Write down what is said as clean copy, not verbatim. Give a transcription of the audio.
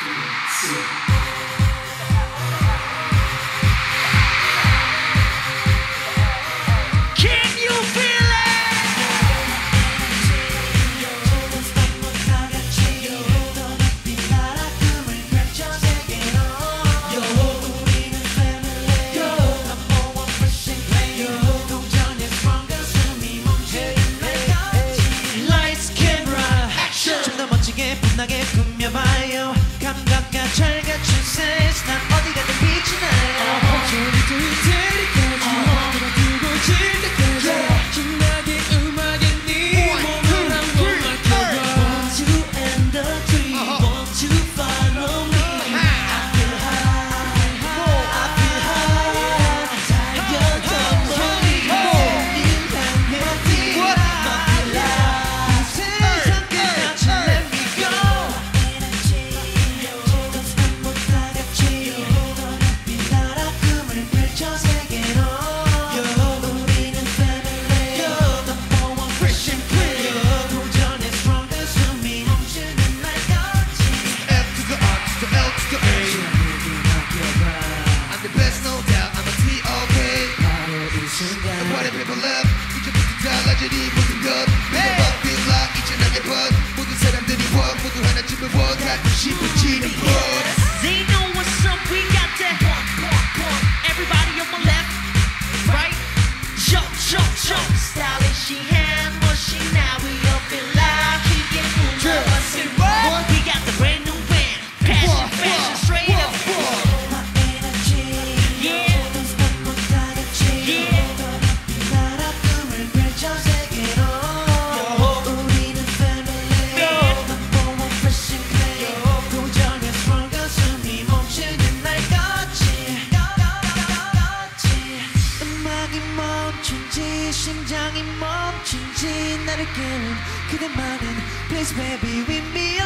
빛나게 꾸며봐요. 감각과 잘 갖춘 센스 난 어디 가든 빛이 나요. 소리 들릴 때까지 들어두고 질 때까지 신나게 음악에 네 몸을 한번 맡겨봐. 1, 2 and the 3 1, 2 follow me. I feel high, I feel high. 달려던 머리 네 향해 뛰어 My FILA 세상 끝까지 let me go. People love 이제부터 달라지니 모든 것 내가 FILA 이제 나의 법 모든 사람들이 원 모두 하나쯤은 원하고 싶어지는 법. They know what's up, we got that. Everybody on my left, right, jump, jump, jump. Stylish, she hand, but she now we up in live. Keep it moving, what's it what? We got the brand new band, passion, fashion, straight up. My energy, yeah, yeah. 심장이 멈춘지 나를 깨운 그대만은 Please baby with me